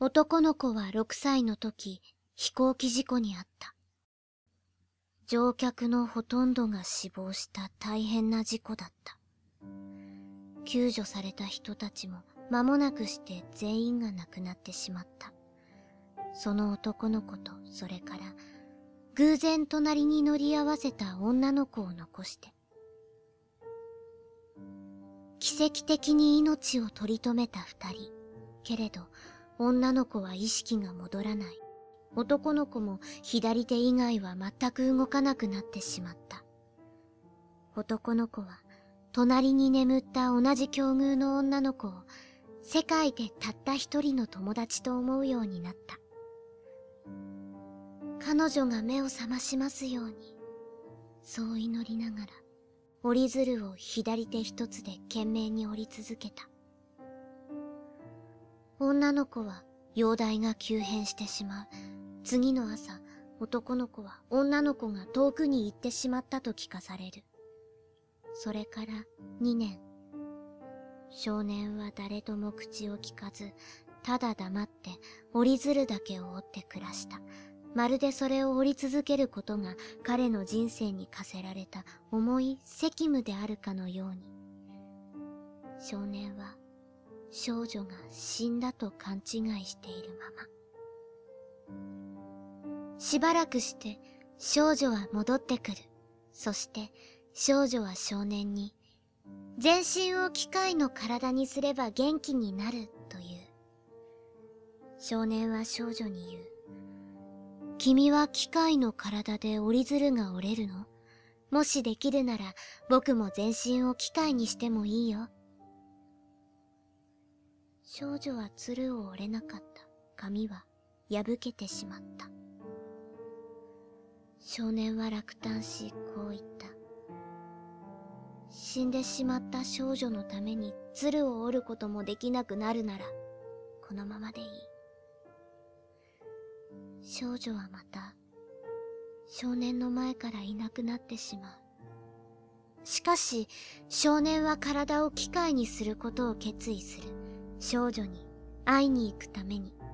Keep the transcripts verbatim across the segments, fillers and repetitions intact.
男の子はろくさいの時、飛行機事故にあった。乗客のほとんどが死亡した大変な事故だった。救助された人たちも間もなくして全員が亡くなってしまった。その男の子とそれから偶然隣に乗り合わせた女の子を残して。奇跡的に命を取り留めた二人。けれど女の子は意識が戻らない。男の子も左手以外は全く動かなくなってしまった。男の子は隣に眠った同じ境遇の女の子を世界でたった一人の友達と思うようになった。彼女が目を覚ましますように、そう祈りながら折り鶴を左手一つで懸命に折り続けた。女の子は容体が急変してしまう。次の朝、男の子は女の子が遠くに行ってしまったと聞かされる。それからにねん。少年は誰とも口を聞かず、ただ黙って折り鶴だけを折って暮らした。まるでそれを折り続けることが彼の人生に課せられた重い責務であるかのように。少年は少女が死んだと勘違いしているまま。しばらくして少女は戻ってくる。そして少女は少年に、全身を機械の体にすれば元気になるという。少年は少女に言う。君は機械の体で折り鶴が折れるの？もしできるなら僕も全身を機械にしてもいいよ。少女は鶴を折れなかった。髪は破けてしまった。少年は落胆し、こう言った。死んでしまった少女のために鶴を折ることもできなくなるなら、このままでいい。少女はまた、少年の前からいなくなってしまう。しかし、少年は体を機械にすることを決意する。少女に会いに行くために。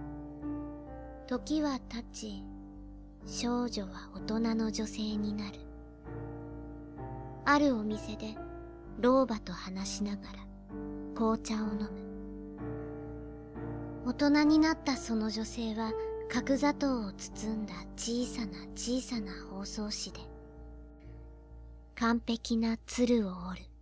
時は経ち、少女は大人の女性になる。あるお店で老婆と話しながら紅茶を飲む。大人になったその女性は角砂糖を包んだ小さな小さな包装紙で完璧な鶴を折る。